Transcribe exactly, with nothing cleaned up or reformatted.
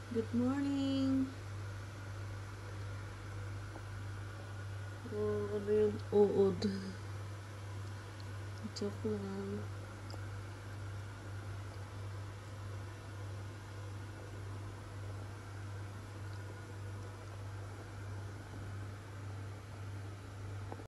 Good morning. Oh, ano yung uod? Joke lang.